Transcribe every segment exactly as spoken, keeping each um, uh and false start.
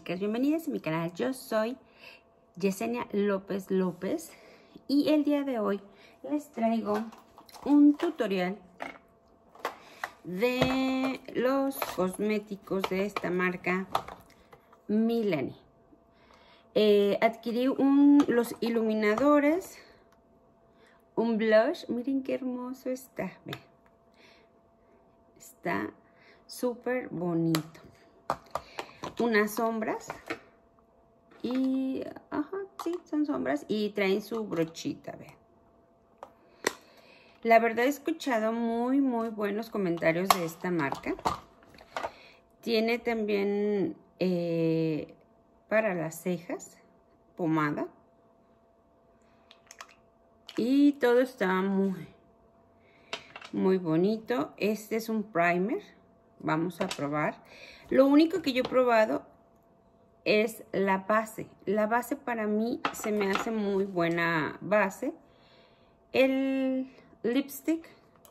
chicas, bienvenidas a mi canal. Yo soy Yesenia López López y el día de hoy les traigo un tutorial de los cosméticos de esta marca Milani. Eh, adquirí un, los iluminadores, un blush, miren qué hermoso está, ven. Está súper bonito. Unas sombras y, ajá, sí, son sombras y traen su brochita, vean. La verdad he escuchado muy, muy buenos comentarios de esta marca. Tiene también eh, para las cejas, pomada. Y todo está muy, muy bonito. Este es un primer. Vamos a probar. Lo único que yo he probado es la base. La base para mí se me hace muy buena base. El lipstick,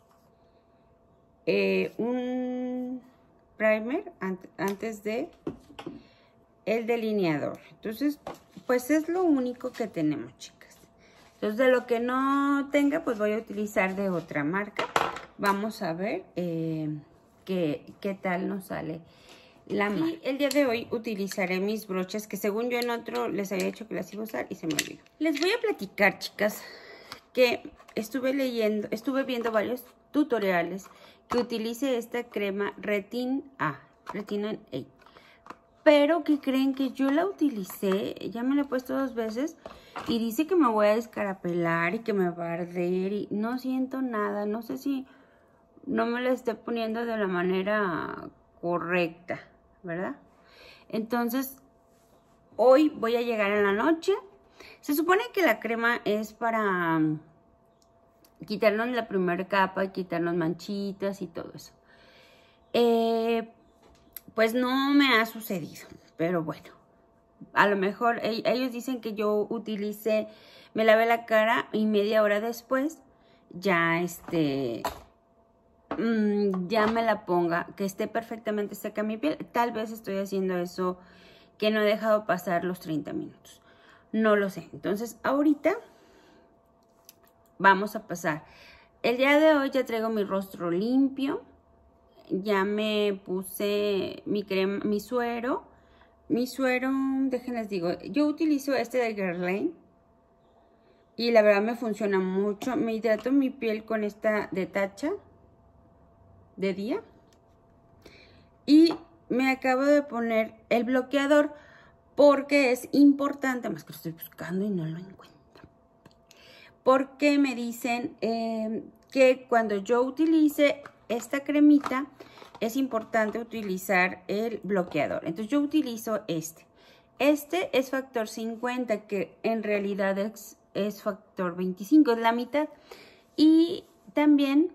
eh, un primer antes de el delineador. Entonces, pues es lo único que tenemos, chicas. Entonces, de lo que no tenga, pues voy a utilizar de otra marca. Vamos a ver eh, qué, qué tal nos sale la marca. Y el día de hoy utilizaré mis brochas que según yo en otro les había dicho que las iba a usar y se me olvidó. Les voy a platicar, chicas, que estuve leyendo, estuve viendo varios tutoriales que utilice esta crema Retin A, Retin A. Pero que creen que yo la utilicé, ya me la he puesto dos veces y dice que me voy a descarapelar y que me va a arder y no siento nada. No sé si no me la esté poniendo de la manera correcta, ¿verdad? Entonces, hoy voy a llegar en la noche. Se supone que la crema es para quitarnos la primera capa, quitarnos manchitas y todo eso. Eh, pues no me ha sucedido, pero bueno. A lo mejor ellos dicen que yo utilicé, me lavé la cara y media hora después ya este... ya me la ponga, que esté perfectamente seca mi piel. Tal vez estoy haciendo eso, que no he dejado pasar los treinta minutos. No lo sé. Entonces, ahorita vamos a pasar. El día de hoy ya traigo mi rostro limpio. Ya me puse mi crema, mi suero. Mi suero, déjenles digo, yo utilizo este de Guerlain. Y la verdad me funciona mucho. Me hidrato mi piel con esta de Tatcha de día y me acabo de poner el bloqueador porque es importante, más que lo estoy buscando y no lo encuentro, porque me dicen eh, que cuando yo utilice esta cremita es importante utilizar el bloqueador. Entonces yo utilizo este este es factor cincuenta, que en realidad es, es factor veinticinco, es la mitad. Y también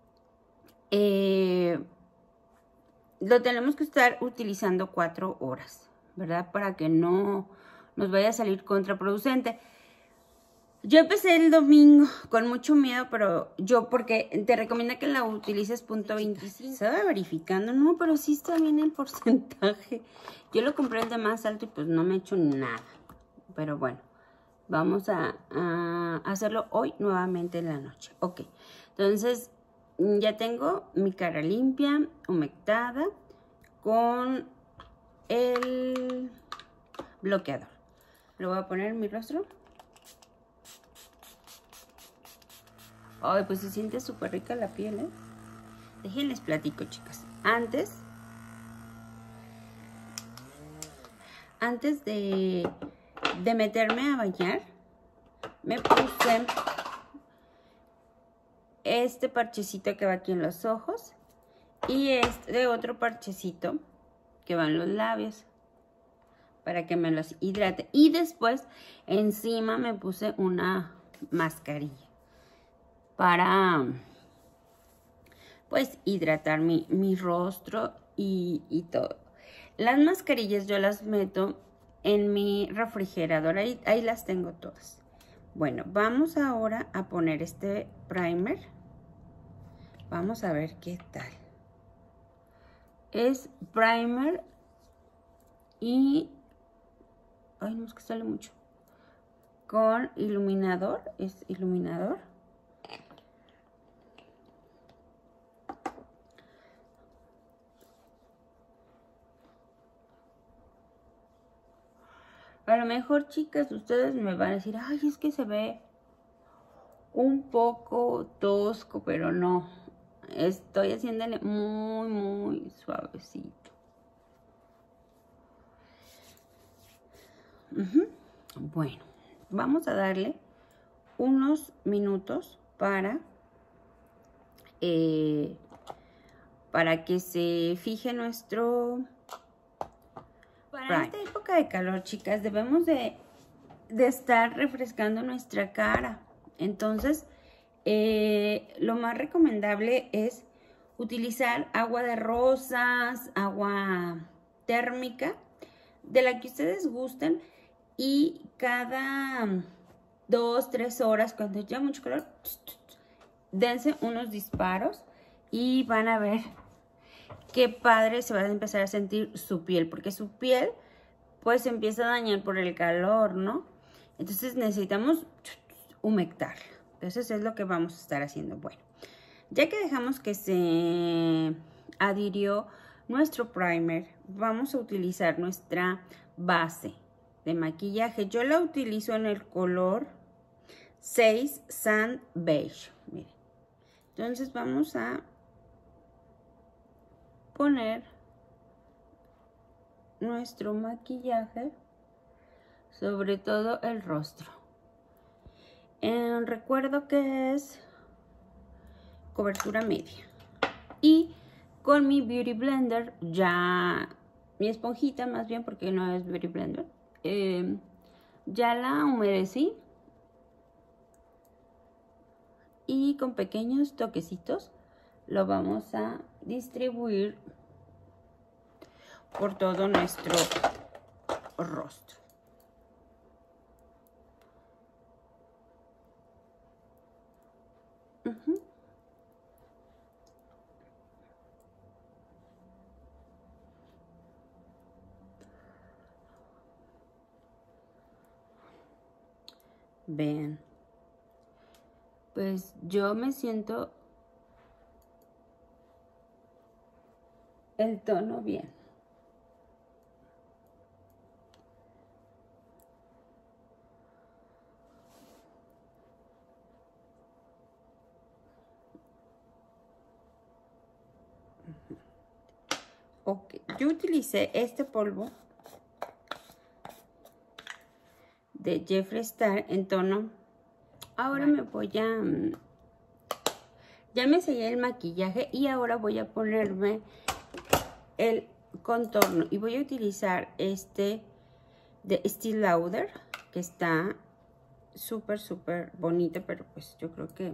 Eh, lo tenemos que estar utilizando cuatro horas, ¿verdad? Para que no nos vaya a salir contraproducente. Yo empecé el domingo con mucho miedo, pero yo, porque te recomienda que la utilices punto veinticinco. Estaba verificando, no, pero sí está bien el porcentaje. Yo lo compré el de más alto y pues no me he hecho nada. Pero bueno, vamos a, a hacerlo hoy nuevamente en la noche. Ok, entonces ya tengo mi cara limpia, humectada, con el bloqueador. Lo voy a poner en mi rostro. Ay, pues se siente súper rica la piel, ¿eh? Déjenles platico, chicas. Antes, antes de, de meterme a bañar, me puse este parchecito que va aquí en los ojos y este otro parchecito que va en los labios para que me los hidrate. Y después encima me puse una mascarilla para pues hidratar mi, mi rostro y, y todo. Las mascarillas yo las meto en mi refrigerador, ahí, ahí las tengo todas. Bueno, vamos ahora a poner este primer. Vamos a ver qué tal. Es primer y ay no, es que sale mucho, con iluminador, es iluminador. A lo mejor, chicas, ustedes me van a decir, ay, es que se ve un poco tosco, pero no. Estoy haciéndole muy, muy suavecito. Uh-huh. Bueno, vamos a darle unos minutos para, eh, para que se fije nuestro... Para esta época de calor, chicas, debemos de, de estar refrescando nuestra cara. Entonces, eh, lo más recomendable es utilizar agua de rosas, agua térmica, de la que ustedes gusten. Y cada dos, tres horas, cuando ya mucho calor, dense unos disparos y van a ver qué padre se va a empezar a sentir su piel, porque su piel pues se empieza a dañar por el calor, ¿no? Entonces necesitamos humectarla. Entonces es lo que vamos a estar haciendo. Bueno, ya que dejamos que se adhirió nuestro primer, vamos a utilizar nuestra base de maquillaje. Yo la utilizo en el color seis Sand Beige. Miren. Entonces vamos a poner nuestro maquillaje sobre todo el rostro. Eh, recuerdo que es cobertura media. Y con mi Beauty Blender, ya mi esponjita más bien, porque no es Beauty Blender, eh, ya la humedecí. Y con pequeños toquecitos lo vamos a distribuir por todo nuestro rostro. Uh-huh. Vean, pues yo me siento el tono bien. Ok, yo utilicé este polvo de Jeffree Star en tono. Ahora me voy a... Ya me sellé el maquillaje y ahora voy a ponerme el contorno. Y voy a utilizar este de Estée Lauder, que está súper, súper bonito, pero pues yo creo que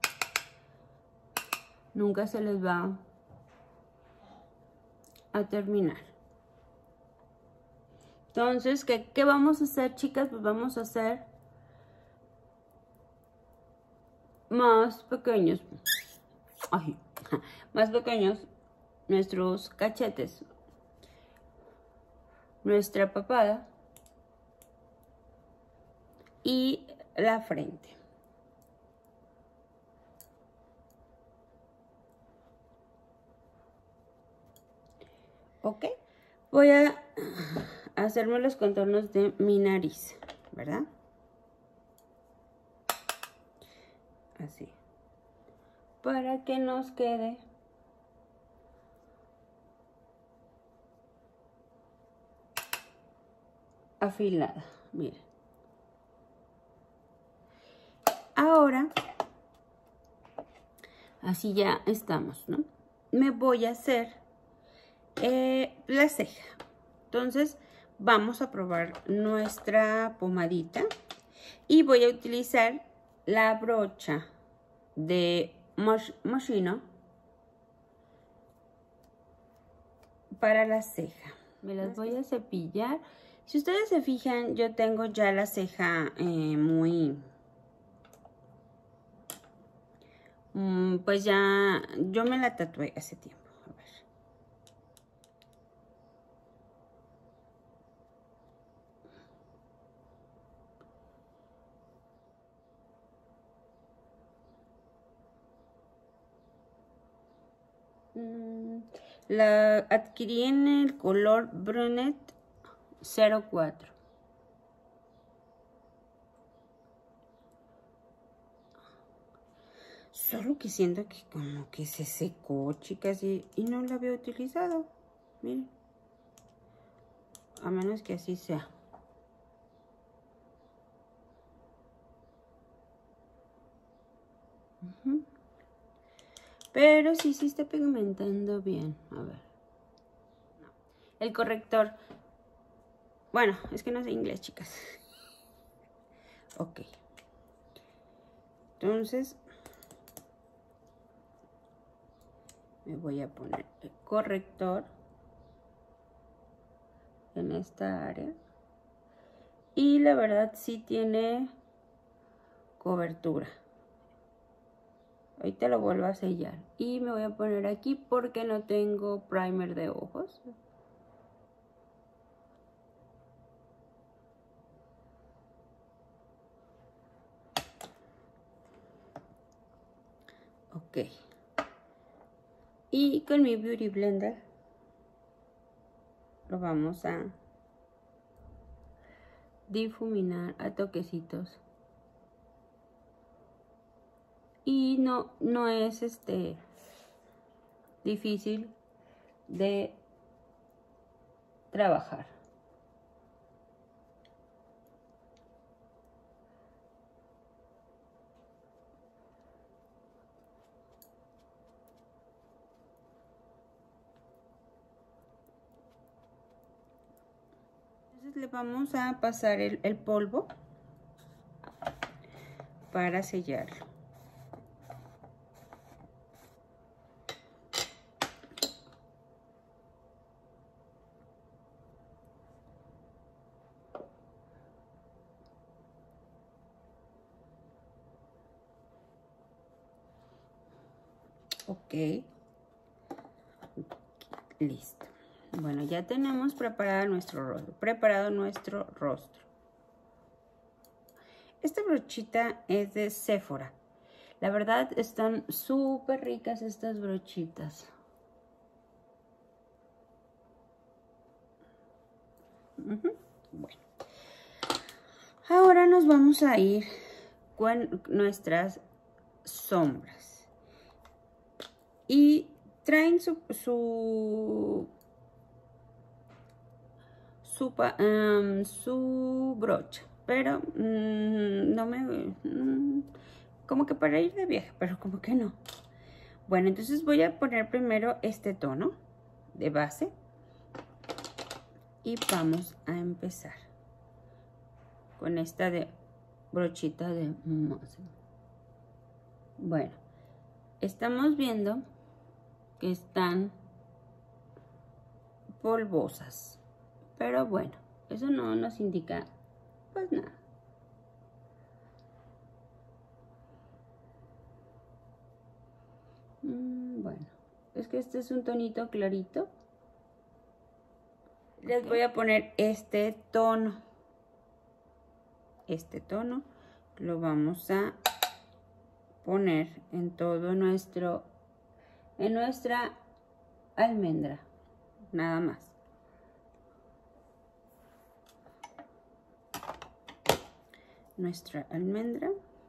nunca se les va a terminar. Entonces, ¿qué, qué vamos a hacer, chicas? Pues vamos a hacer más pequeños, ay, más pequeños nuestros cachetes, nuestra papada y la frente. Ok, voy a hacerme los contornos de mi nariz, ¿verdad? Así, para que nos quede afilada, miren. Ahora, así ya estamos, ¿no? Me voy a hacer eh, la ceja. Entonces, vamos a probar nuestra pomadita y voy a utilizar la brocha de Moschino para la ceja. Me las voy a cepillar. Si ustedes se fijan, yo tengo ya la ceja eh, muy... Mm, pues ya, yo me la tatué hace tiempo. A ver. La adquirí en el color Brunette cero cuatro. Solo que siento que como que se secó, chicas, y, y no la había utilizado. Miren. A menos que así sea. Uh-huh. Pero sí, sí está pigmentando bien. A ver. No. El corrector. Bueno, es que no sé inglés, chicas. Ok. Entonces, me voy a poner el corrector en esta área. Y la verdad sí tiene cobertura. Ahorita lo vuelvo a sellar. Y me voy a poner aquí porque no tengo primer de ojos. Ok. Y con mi Beauty Blender lo vamos a difuminar a toquecitos. Y no, no es este difícil de trabajar. Entonces le vamos a pasar el, el polvo para sellarlo. Ok, listo. Bueno, ya tenemos preparado nuestro rostro, preparado nuestro rostro. Esta brochita es de Sephora. La verdad están súper ricas estas brochitas. Uh-huh. Bueno, ahora nos vamos a ir con nuestras sombras. Y traen su su su, um, su brocha, pero um, no me um, como que para ir de viaje, pero como que no. Bueno, entonces voy a poner primero este tono de base y vamos a empezar con esta de brochita de Mossimo. Bueno, estamos viendo que están polvosas, pero bueno, eso no nos indica pues nada. Mm, bueno, es que este es un tonito clarito. Les okay. Voy a poner este tono. Este tono lo vamos a poner en todo nuestro, en nuestra almendra, nada más. Nuestra almendra.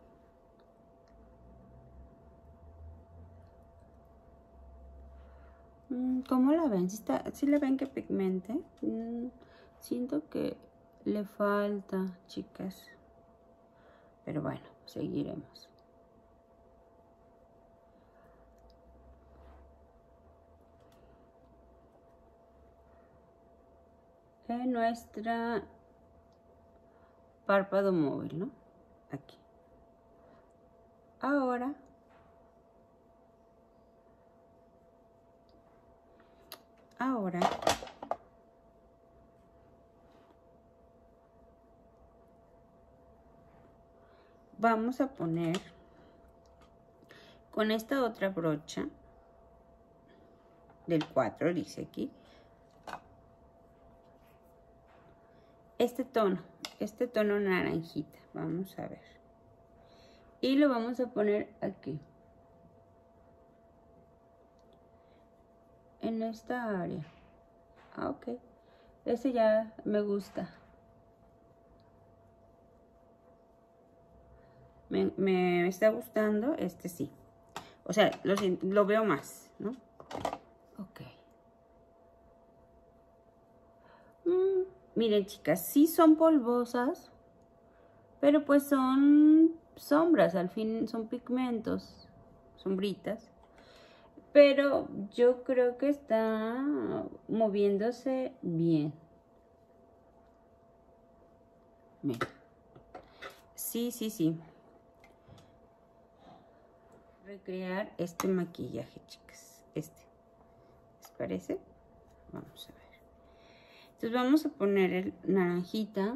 ¿Cómo la ven? ¿Sí, está, sí la ven que pigmente? Mm, siento que le falta, chicas. Pero bueno, seguiremos. En nuestra párpado móvil, ¿no? Aquí. Ahora ahora vamos a poner con esta otra brocha del cuatro, dice aquí, este tono, este tono naranjita, vamos a ver, y lo vamos a poner aquí. en esta área. Ah, ok. Ese ya me gusta. Me, me está gustando, este sí. O sea, lo, lo veo más, ¿no? Ok. Mm, miren, chicas, sí son polvosas, pero pues son sombras, al fin son pigmentos, sombritas. Pero yo creo que está moviéndose bien. Miren. Sí, sí, sí. Recrear este maquillaje, chicas. Este. ¿Les parece? Vamos a ver. Entonces vamos a poner el naranjita.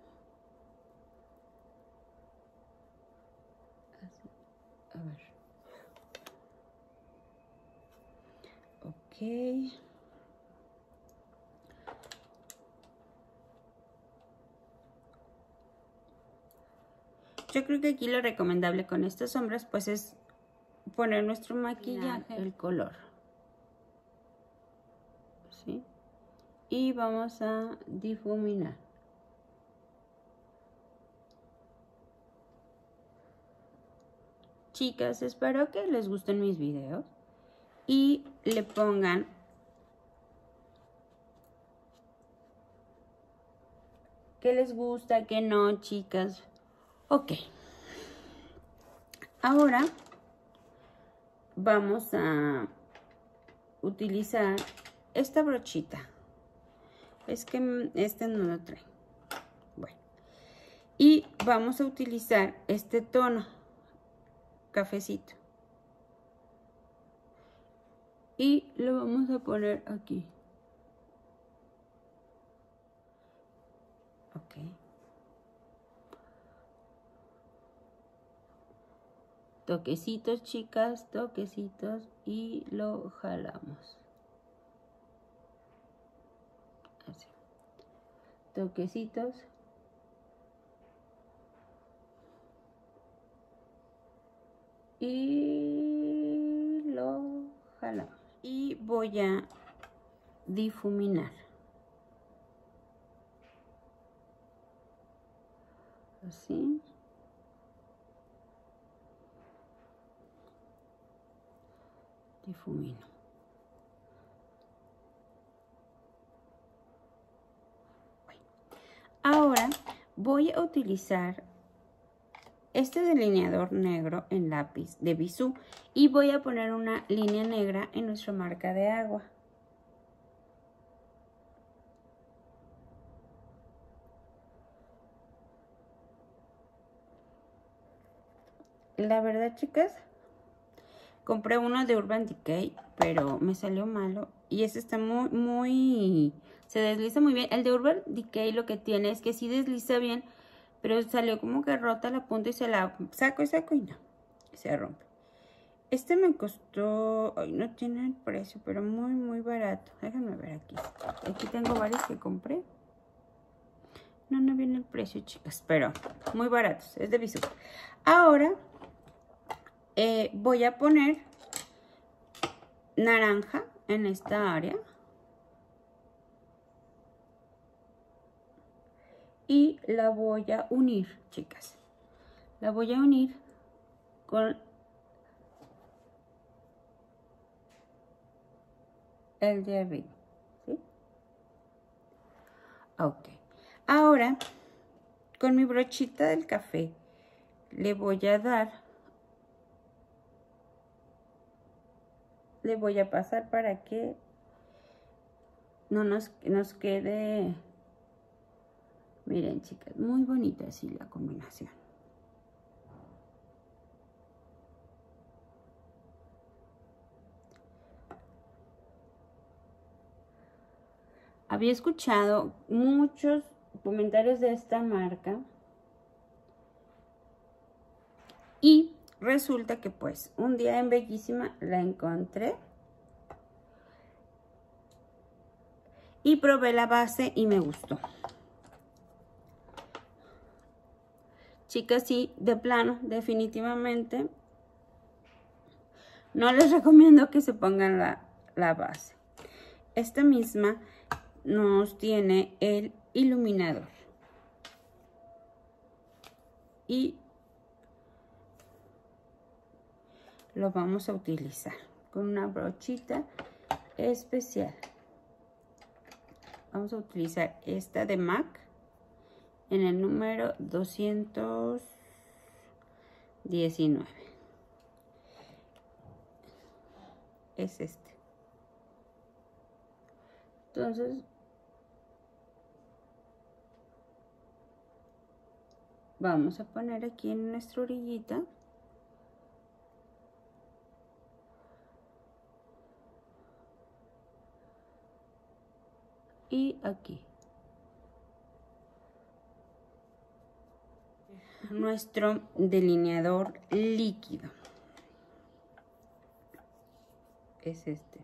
Así. A ver. Ok. Yo creo que aquí lo recomendable con estas sombras pues es poner nuestro maquillaje, el color. ¿Sí? Y vamos a difuminar. Chicas, espero que les gusten mis videos y le pongan qué les gusta, qué no, chicas. Ok. Ahora vamos a utilizar esta brochita. Es que este no lo trae. Bueno. Y vamos a utilizar este tono cafecito. Y lo vamos a poner aquí. Ok. Toquecitos, chicas, toquecitos y lo jalamos. Así. Toquecitos. Y lo jalamos. Y voy a difuminar. Así. Difumino. Bueno. Ahora voy a utilizar este delineador negro en lápiz de Bisú y voy a poner una línea negra en nuestra marca de agua. La verdad, chicas, compré uno de Urban Decay, pero me salió malo. Y este está muy, muy... se desliza muy bien. El de Urban Decay lo que tiene es que sí desliza bien, pero salió como que rota la punta y se la saco y saco y no. Se rompe. Este me costó... ay, no tiene el precio, pero muy, muy barato. Déjenme ver aquí. Aquí tengo varios que compré. No, no viene el precio, chicas, pero muy baratos. Es de Bisú. Ahora... Eh, voy a poner naranja en esta área y la voy a unir, chicas. La voy a unir con el de arriba, ¿sí? Ok. Ahora, con mi brochita del café, le voy a dar... le voy a pasar para que no nos, nos quede, miren, chicas, muy bonita así la combinación. Había escuchado muchos comentarios de esta marca y resulta que pues un día en Bellísima la encontré y probé la base y me gustó. Chicas, sí, de plano, definitivamente no les recomiendo que se pongan la, la base. esta misma nos tiene el iluminador. Y lo vamos a utilizar con una brochita especial. Vamos a utilizar esta de MAC en el número doscientos diecinueve. Es este. Entonces, vamos a poner aquí en nuestra orillita. Y aquí. Nuestro delineador líquido. Es este.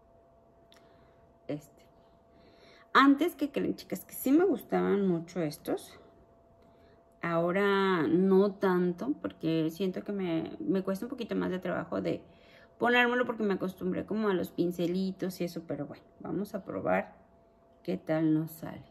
Este. Antes, que creen, chicas, que sí me gustaban mucho estos. Ahora no tanto, porque siento que me, me cuesta un poquito más de trabajo de ponérmelo, porque me acostumbré como a los pincelitos y eso. Pero bueno, vamos a probar qué tal nos sale.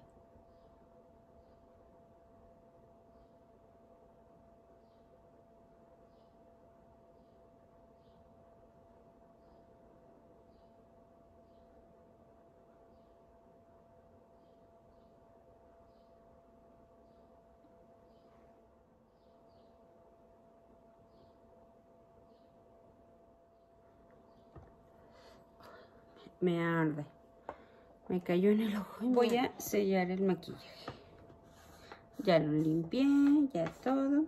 Me arde. Me cayó en el ojo. Voy a sellar el maquillaje. Ya lo limpié, ya todo.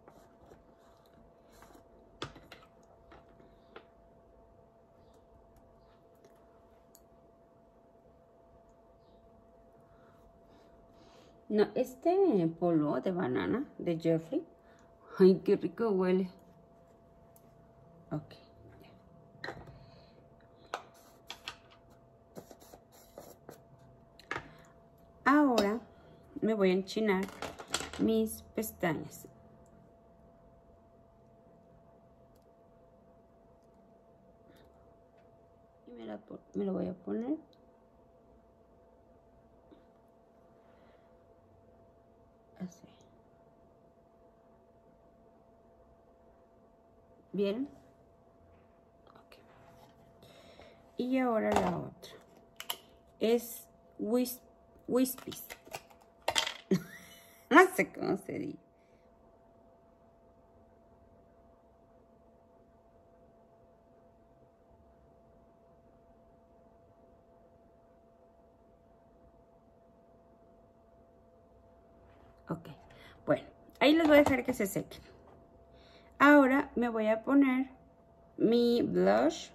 No, este polvo de banana de Jeffree. Ay, qué rico huele. Ok. Ahora me voy a enchinar mis pestañas. Y me, la, me lo voy a poner. Así. ¿Bien? Ok. Y ahora la otra. Es Wisp, Wispies. No sé cómo se dice. Ok, bueno, ahí les voy a dejar que se sequen. Ahora me voy a poner mi blush.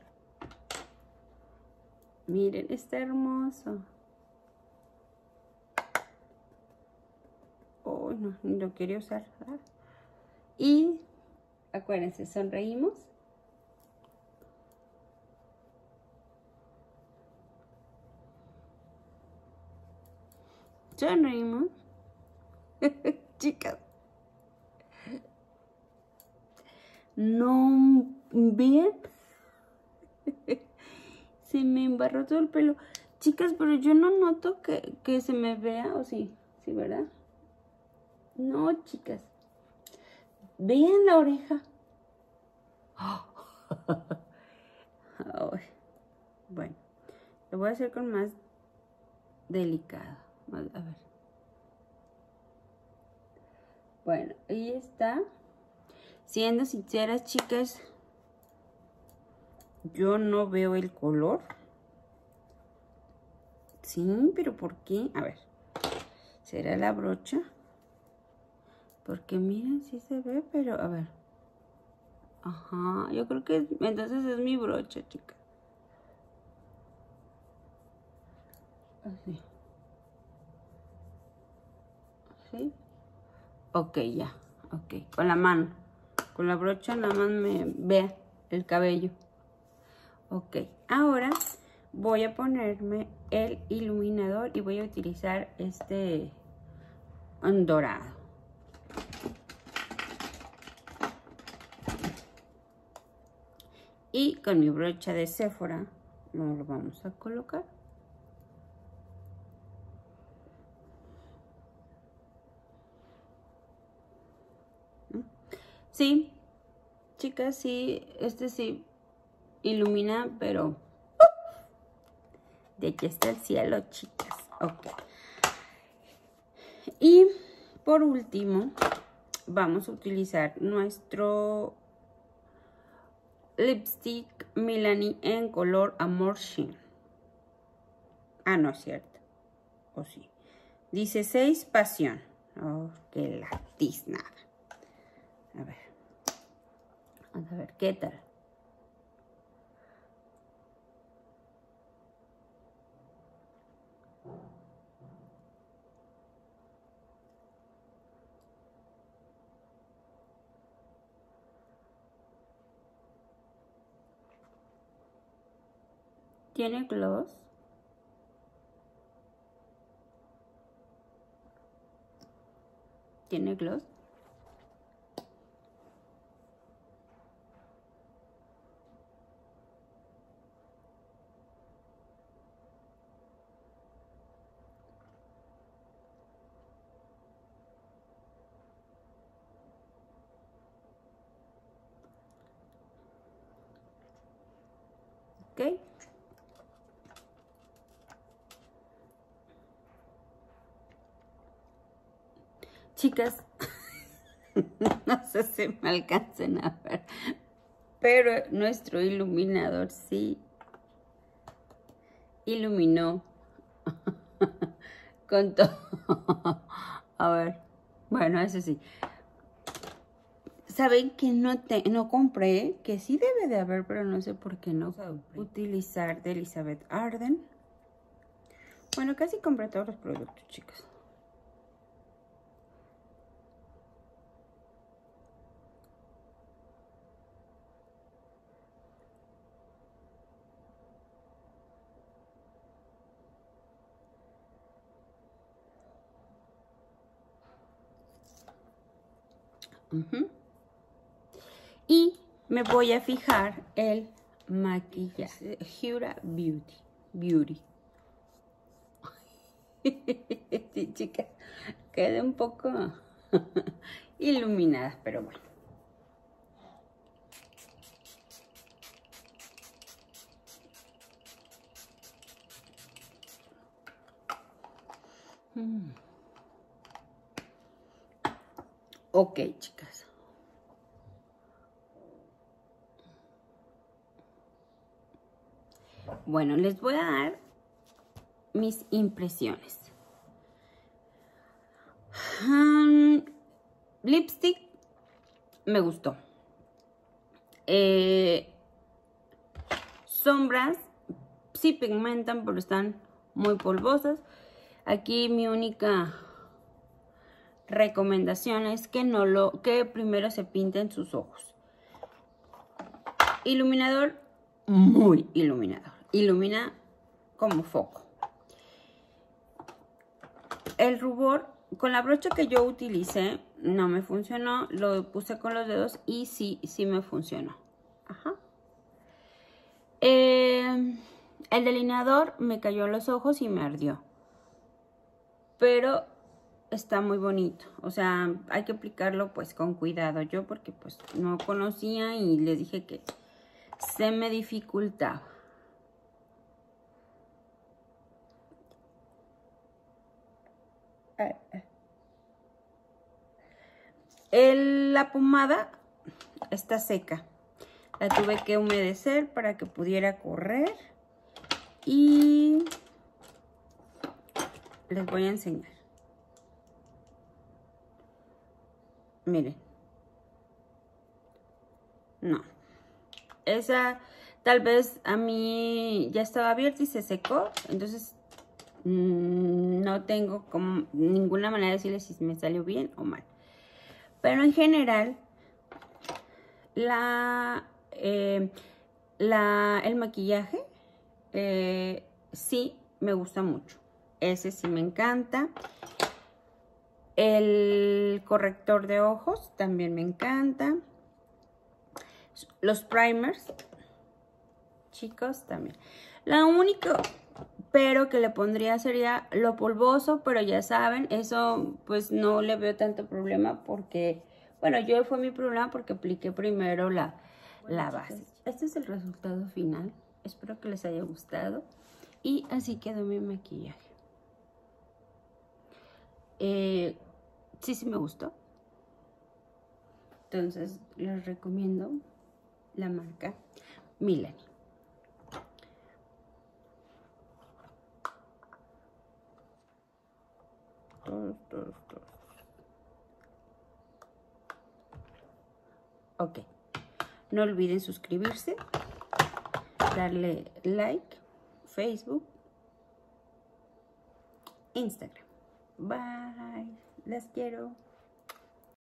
Miren, está hermoso. Oh, no, ni lo quería usar. Y acuérdense, sonreímos. Sonreímos. Chicas. No, ¿ven? Se me embarró todo el pelo. Chicas, pero yo no noto que, que se me vea, ¿o sí? Sí, ¿verdad? No, chicas. Vean la oreja. Oh. Bueno, lo voy a hacer con más delicado. A ver. Bueno, ahí está. Siendo sinceras, chicas, yo no veo el color. Sí, pero ¿por qué? A ver, ¿será la brocha? Porque miren, sí se ve, pero a ver. Ajá, yo creo que entonces es mi brocha, chicas. Así. ¿Sí? Ok, ya. Ok, con la mano. Con la brocha nada más me vea el cabello. Ok, ahora voy a ponerme el iluminador y voy a utilizar este dorado. Y con mi brocha de Sephora nos lo vamos a colocar. Sí, chicas, sí, este sí ilumina, pero de aquí está el cielo, chicas. Ok. Y por último, vamos a utilizar nuestro lipstick Milani en color Amor Sheen. Ah, no es cierto. O sí. Dice seis Pasión. Oh, qué latiznada. A ver. Vamos a ver qué tal. ¿Tiene gloss? ¿Tiene gloss? Ok. Chicas, no sé si me alcancen a ver, pero nuestro iluminador sí iluminó con todo. A ver, bueno, eso sí. ¿Saben que no, te, no compré? Que sí debe de haber, pero no sé por qué no utilizar de Elizabeth Arden. Bueno, casi compré todos los productos, chicas. Uh-huh. Y me voy a fijar el maquillaje. Huda Beauty. Beauty. Sí, chicas, quedé un poco iluminada, pero bueno. Mm. Ok, chicas. Bueno, les voy a dar mis impresiones. Um, lipstick me gustó. Eh, sombras sí pigmentan, pero están muy polvosas. Aquí mi única recomendación es que no lo que primero se pinten sus ojos. Iluminador, muy iluminador. Ilumina como foco. El rubor, con la brocha que yo utilicé, no me funcionó. Lo puse con los dedos y sí, sí me funcionó. Ajá. Eh, el delineador me cayó en los ojos y me ardió. Pero está muy bonito. O sea, hay que aplicarlo pues con cuidado. Yo porque pues no conocía y les dije que se me dificultaba. El, la pomada está seca. La tuve que humedecer para que pudiera correr. Y les voy a enseñar. Miren. No. Esa tal vez a mí ya estaba abierta y se secó. Entonces mmm, no tengo como ninguna manera de decirles si me salió bien o mal. Pero en general, la, eh, la, el maquillaje eh, sí me gusta mucho. Ese sí me encanta. El corrector de ojos también me encanta. Los primers, chicos, también. Lo único pero que le pondría sería lo polvoso, pero ya saben, eso pues no le veo tanto problema porque Bueno, yo fue mi problema porque apliqué primero la, bueno, la base. Chicas, este es el resultado final. Espero que les haya gustado. Y así quedó mi maquillaje. Eh, sí, sí me gustó. Entonces, les recomiendo la marca Milani. Todos, todos, todos. Ok. No olviden suscribirse, darle like, Facebook, Instagram. Bye. Las quiero.